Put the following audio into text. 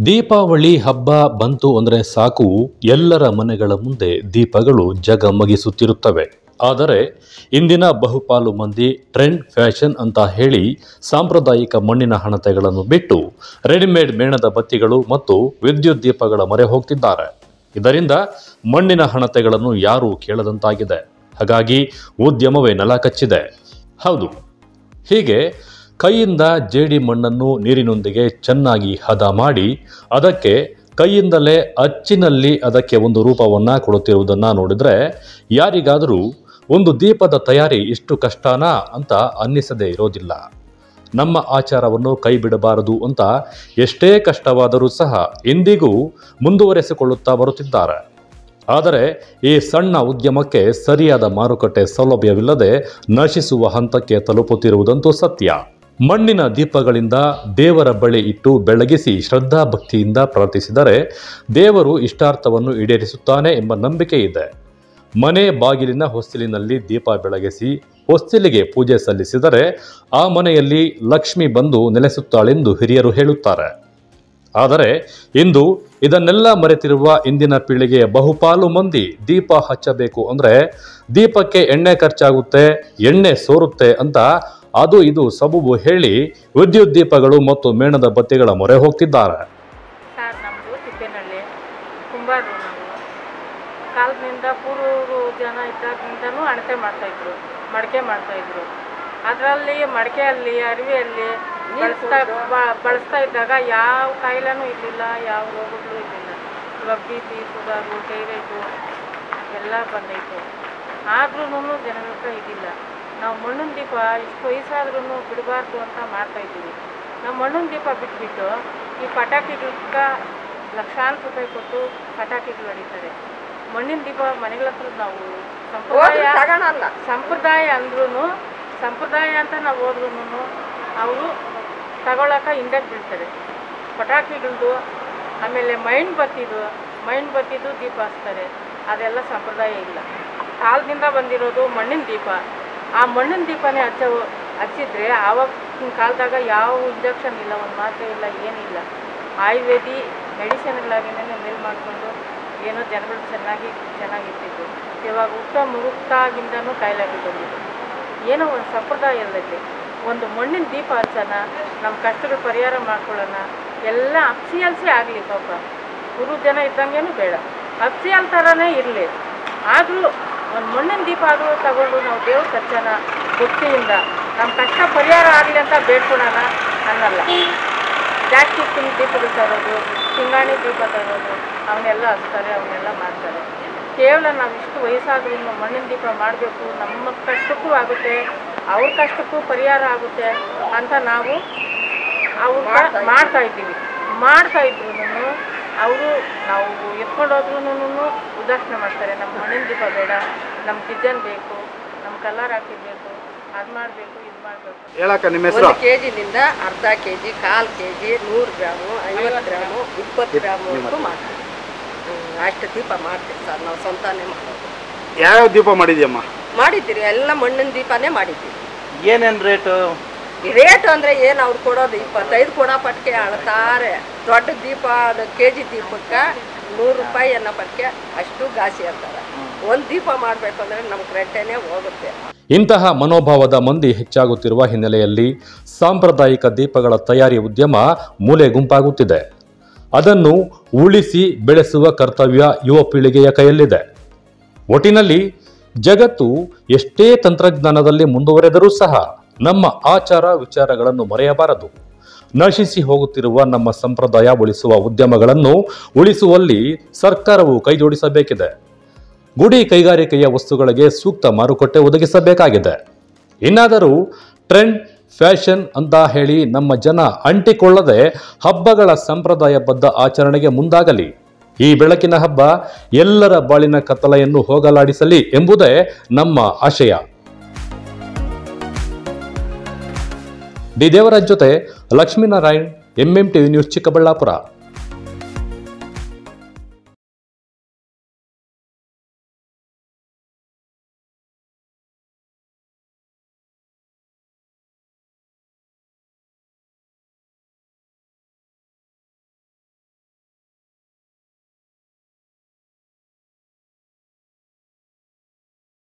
ದೀಪಾವಳಿ ಹಬ್ಬ ಬಂತು ಅಂದ್ರೆ ಸಾಕು, ಎಲ್ಲರ ಮನೆಗಳ ಮುಂದೆ ದೀಪಗಳು ಜಗಮಗಿಸುತ್ತಿರುತ್ತವೆ. ಆದರೆ ಇಂದಿನ ಬಹುಪಾಲು ಮಂದಿ ಟ್ರೆಂಡ್ ಫ್ಯಾಷನ್ ಅಂತ ಹೇಳಿ ಸಾಂಪ್ರದಾಯಿಕ ಮಣ್ಣಿನ ಹಣತೆಗಳನ್ನು ಬಿಟ್ಟು ರೆಡಿಮೇಡ್ ಮೇಣದ ಬತ್ತಿಗಳು ಮತ್ತು ವಿದ್ಯುತ್ ದೀಪಗಳ ಮೊರೆ ಹೋಗ್ತಿದ್ದಾರೆ. ಇದರಿಂದ ಮಣ್ಣಿನ ಹಣತೆಗಳನ್ನು ಯಾರೂ ಕೇಳದಂತಾಗಿದೆ. ಹಾಗಾಗಿ ಉದ್ಯಮವೇ ನೆಲ ಕಚ್ಚಿದೆ. ಹೌದು, ಹೀಗೆ ಕೈಯಿಂದ ಜೇಡಿ ಮಣ್ಣನ್ನು ನೀರಿನೊಂದಿಗೆ ಚೆನ್ನಾಗಿ ಹದ ಮಾಡಿ ಅದಕ್ಕೆ ಕೈಯಿಂದಲೇ ಅಚ್ಚಿನಲ್ಲಿ ಅದಕ್ಕೆ ಒಂದು ರೂಪವನ್ನು ಕೊಡುತ್ತಿರುವುದನ್ನು ನೋಡಿದರೆ ಯಾರಿಗಾದರೂ ಒಂದು ದೀಪದ ತಯಾರಿ ಇಷ್ಟು ಕಷ್ಟನಾ ಅಂತ ಅನ್ನಿಸದೇ ಇರೋದಿಲ್ಲ. ನಮ್ಮ ಆಚಾರವನ್ನು ಕೈ ಬಿಡಬಾರದು ಅಂತ ಎಷ್ಟೇ ಕಷ್ಟವಾದರೂ ಸಹ ಇಂದಿಗೂ ಮುಂದುವರೆಸಿಕೊಳ್ಳುತ್ತಾ ಬರುತ್ತಿದ್ದಾರೆ. ಆದರೆ ಈ ಸಣ್ಣ ಉದ್ಯಮಕ್ಕೆ ಸರಿಯಾದ ಮಾರುಕಟ್ಟೆ ಸೌಲಭ್ಯವಿಲ್ಲದೆ ನಶಿಸುವ ಹಂತಕ್ಕೆ ತಲುಪುತ್ತಿರುವುದಂತೂ ಸತ್ಯ. ಮಣ್ಣಿನ ದೀಪಗಳಿಂದ ದೇವರ ಬಳಿ ಇಟ್ಟು ಬೆಳಗಿಸಿ ಶ್ರದ್ಧಾ ಭಕ್ತಿಯಿಂದ ಪ್ರಾರ್ಥಿಸಿದರೆ ದೇವರು ಇಷ್ಟಾರ್ಥವನ್ನು ಈಡೇರಿಸುತ್ತಾನೆ ಎಂಬ ನಂಬಿಕೆ ಇದೆ. ಮನೆ ಬಾಗಿಲಿನ ಹೊಸ್ತಿಲಿನಲ್ಲಿ ದೀಪ ಬೆಳಗಿಸಿ ಹೊಸ್ತಿಲಿಗೆ ಪೂಜೆ ಸಲ್ಲಿಸಿದರೆ ಆ ಮನೆಯಲ್ಲಿ ಲಕ್ಷ್ಮಿ ಬಂದು ನೆಲೆಸುತ್ತಾಳೆಂದು ಹಿರಿಯರು ಹೇಳುತ್ತಾರೆ. ಆದರೆ ಇಂದು ಇದನ್ನೆಲ್ಲ ಮರೆತಿರುವ ಇಂದಿನ ಪೀಳಿಗೆಯ ಬಹುಪಾಲು ಮಂದಿ ದೀಪ ಹಚ್ಚಬೇಕು ಅಂದರೆ ದೀಪಕ್ಕೆ ಎಣ್ಣೆ ಖರ್ಚಾಗುತ್ತೆ, ಎಣ್ಣೆ ಸೋರುತ್ತೆ ಅಂತ ಅದು ಇದು ಸಬೂಬು ಹೇಳಿ ವಿದ್ಯುತ್ ದೀಪಗಳು ಮತ್ತು ಮೇಣದ ಬತ್ತಿಗಳ ಮೊರೆ ಹೋಗ್ತಿದ್ದಾರೆ. ಸರ್, ನಮ್ಮದು ತಿಪ್ಪೇನಹಳ್ಳಿ ಕುಂಬಾರರು. ನಾವು ಕಾಲದಿಂದ ಪೂರ್ವರು ಜನ ಇದ್ದಾಗಿಂದನೂ ಅಣತೆ ಮಾಡ್ತಾಯಿದ್ರು, ಮಡಿಕೆ ಮಾಡ್ತಾಯಿದ್ರು. ಅದರಲ್ಲಿ ಮಡಿಕೆಯಲ್ಲಿ ಅರಿವೆಯಲ್ಲಿ ಬಳಸ್ತಾ ಇದ್ದಾಗ ಯಾವ ಕಾಯಿಲೆನೂ ಇರಲಿಲ್ಲ, ಯಾವ ರೋಗಗಳು ಇರಲಿಲ್ಲ. ಇವಾಗ BP, ಶುಗರು, ಥೈರಾಯ್ಡು ಎಲ್ಲ ಬಂದೈತು. ಆದ್ರೂ ಜನಗಳ ಇದಿಲ್ಲ. ನಾವು ಮಣ್ಣಿನ ದೀಪ ಇಷ್ಟು ವಯಸ್ಸಾದ್ರೂ ಬಿಡಬಾರ್ದು ಅಂತ ಮಾಡ್ತಾಯಿದ್ದೀವಿ. ನಾವು ಮಣ್ಣಿನ ದೀಪ ಬಿಟ್ಬಿಟ್ಟು ಈ ಪಟಾಕಿಗಳಿಗೆ ಲಕ್ಷಾಂತರ ರೂಪಾಯಿ ಕೊಟ್ಟು ಪಟಾಕಿಗಳು ಹೊಡಿತಾರೆ. ಮಣ್ಣಿನ ದೀಪ ಮನೆಗಳ ಹತ್ರ ನಾವು ಸಂಪ್ರದಾಯ ಅಂದ್ರೂ ಸಂಪ್ರದಾಯ ಅಂತ ನಾವು ಹೋದ್ರೂ ಅವರು ತಗೊಳಕ ಹಿಂದಕ್ಕೆ ಬೀಳ್ತಾರೆ. ಪಟಾಕಿಗಳದು, ಆಮೇಲೆ ಮೈನ್ ಬತ್ತಿದು ದೀಪ ಹಚ್ತಾರೆ. ಅದೆಲ್ಲ ಸಂಪ್ರದಾಯ ಇಲ್ಲ. ಕಾಲದಿಂದ ಬಂದಿರೋದು ಮಣ್ಣಿನ ದೀಪ. ಆ ಮಣ್ಣಿನ ದೀಪನೇ ಹಚ್ಚಿದ್ರೆ ಆವಾಗಿನ ಕಾಲದಾಗ ಯಾವ ಇಂಜೆಕ್ಷನ್ ಇಲ್ಲ, ಒಂದು ಮಾತ್ರೆ ಇಲ್ಲ, ಏನಿಲ್ಲ. ಆಯುರ್ವೇದಿ ಮೆಡಿಸಿನ್ಗಳಾಗಿನೇ ಮೇಲ್ ಮಾಡಿಕೊಂಡು ಏನೋ ಜನಗಳು ಚೆನ್ನಾಗಿರ್ತಿದ್ರು. ಇವಾಗ ಮುಕ್ತಾಗಿಂದನೂ ಕಾಯಿಲೆಗಳು ಬಂದಿದೆ. ಏನೋ ಒಂದು ಸಂಪ್ರದಾಯ ಇಲ್ಲದೆ ಒಂದು ಮಣ್ಣಿನ ದೀಪ ಹಚ್ಚೋಣ, ನಮ್ಮ ಕಷ್ಟಗಳು ಪರಿಹಾರ ಮಾಡ್ಕೊಳ್ಳೋಣ. ಎಲ್ಲ ಅಪ್ಸಿಯಲ್ಸೇ ಆಗಲಿ. ಪಾಪ ಗುರು ಜನ ಇದ್ದಂಗೇನು ಬೇಡ, ಅಪ್ಸಿಯಲ್ ಥರನೇ ಇರಲಿ. ಆದರೂ ಒಂದು ಮಣ್ಣಿನ ದೀಪ ಆದರೂ ತಗೊಂಡು ನಾವು ದೇವ್ರ ಹಚ್ಚೋಣ ಭಕ್ತಿಯಿಂದ, ನಮ್ಮ ಕಷ್ಟ ಪರಿಹಾರ ಆಗಲಿ ಅಂತ ಬೇಡ್ಕೊಳೋಣ ಅನ್ನಲ್ಲ. ಜಾಸ್ತಿ ದೀಪಗಳು ತರೋದು, ಸಿಂಗಾಣಿ ದೀಪ ತರೋದು, ಅವನ್ನೆಲ್ಲ ಹಚ್ತಾರೆ, ಅವನ್ನೆಲ್ಲ ಮಾಡ್ತಾರೆ. ಕೇವಲ ನಾವು ಇಷ್ಟು ವಯಸ್ಸಾದ್ರೂ ಮಣ್ಣಿನ ದೀಪ ಮಾಡಬೇಕು, ನಮ್ಮ ಕಷ್ಟಕ್ಕೂ ಆಗುತ್ತೆ, ಅವ್ರ ಕಷ್ಟಕ್ಕೂ ಪರಿಹಾರ ಆಗುತ್ತೆ ಅಂತ ನಾವು ಮಾಡ್ತಾಯಿದ್ರೂ ಅವರು ನಾವು ಎತ್ಕೊಂಡೋದ್ರೂ ಉದಾಸೀನ ಮಾಡ್ತಾರೆ. ನಮ್ಮ ಮಣ್ಣಿನ ದೀಪ ಬೇಡ, ನಮ್ಮ ಡಿಸೈನ್ ಬೇಕು, ನಮ್ಮ ಕಲರ್ ಹಾಕಿರ್ಬೇಕು, ಅದು ಮಾಡಬೇಕು, ಇದು ಮಾಡಬೇಕು. ಒಂದು ಕೆಜಿನಿಂದ ಅರ್ಧ KG, 1/4 KG, 100 gram, 50 gram, 20 gram ಮಾಡ್ತೀವಿ. ಅಷ್ಟು ದೀಪ ಮಾಡ್ತೀವಿ ಸರ್. ನಾವು ಸ್ವಂತನೇ ಮಾಡೋದು. ಯಾವ ದೀಪ ಮಾಡಿದ್ಯಮ್ಮ? ಮಾಡಿದ್ದೀರಿ ಎಲ್ಲ ಮಣ್ಣಿನ ದೀಪನೇ ಮಾಡಿದ್ದೀವಿ. ಏನೇನು ರೇಟು ಅಂದರೆ ಏನು ಅವ್ರು ಕೊಡೋದು 25 ಕೊಡ ಪಟ್ಕೆ ಅಳ್ತಾರೆ. ದೊಡ್ಡ ದೀಪ ಅದು ಕೆಜಿ ದೀಪಕ್ಕೆ 100 ರೂಪಾಯಿ ಅನ್ನೋ ಪಟ್ಕೆ ಅಷ್ಟು ಗಾಸಿ ಅಂತಾರೆ. ಒಂದು ದೀಪ ಮಾಡಬೇಕು ಅಂದರೆ ನಮ್ಗೆ ರೆಂಟೇನೆ ಹೋಗುತ್ತೆ. ಇಂತಹ ಮನೋಭಾವದ ಮಂದಿ ಹೆಚ್ಚಾಗುತ್ತಿರುವ ಹಿನ್ನೆಲೆಯಲ್ಲಿ ಸಾಂಪ್ರದಾಯಿಕ ದೀಪಗಳ ತಯಾರಿ ಉದ್ಯಮ ಮೂಲೆ ಗುಂಪಾಗುತ್ತಿದೆ. ಅದನ್ನು ಉಳಿಸಿ ಬೆಳೆಸುವ ಕರ್ತವ್ಯ ಯುವ ಪೀಳಿಗೆಯ ಕೈಯಲ್ಲಿದೆ. ಒಟ್ಟಿನಲ್ಲಿ ಜಗತ್ತು ಎಷ್ಟೇ ತಂತ್ರಜ್ಞಾನದಲ್ಲಿ ಮುಂದುವರೆದರೂ ಸಹ ನಮ್ಮ ಆಚಾರ ವಿಚಾರಗಳನ್ನು ಮರೆಯಬಾರದು. ನಶಿಸಿ ಹೋಗುತ್ತಿರುವ ನಮ್ಮ ಸಂಪ್ರದಾಯ ಉಳಿಸುವ ಉದ್ಯಮಗಳನ್ನು ಉಳಿಸುವಲ್ಲಿ ಸರ್ಕಾರವು ಕೈಜೋಡಿಸಬೇಕಿದೆ. ಗುಡಿ ಕೈಗಾರಿಕೆಯ ವಸ್ತುಗಳಿಗೆ ಸೂಕ್ತ ಮಾರುಕಟ್ಟೆ ಒದಗಿಸಬೇಕಾಗಿದೆ. ಇನ್ನಾದರೂ ಟ್ರೆಂಡ್ ಫ್ಯಾಷನ್ ಅಂತ ಹೇಳಿ ನಮ್ಮ ಜನ ಅಂಟಿಕೊಳ್ಳದೆ ಹಬ್ಬಗಳ ಸಂಪ್ರದಾಯಬದ್ಧ ಆಚರಣೆಗೆ ಮುಂದಾಗಲಿ. ಈ ಬೆಳಕಿನ ಹಬ್ಬ ಎಲ್ಲರ ಬಾಳಿನ ಕತ್ತಲೆಯನ್ನು ಹೋಗಲಾಡಿಸಲಿ ಎಂಬುದೇ ನಮ್ಮ ಆಶಯ. ಡಿ ದೇವರಾಜ್ ಜೊತೆ ಲಕ್ಷ್ಮೀನಾರಾಯಣ್, MMTV ನ್ಯೂಸ್, ಚಿಕ್ಕಬಳ್ಳಾಪುರ.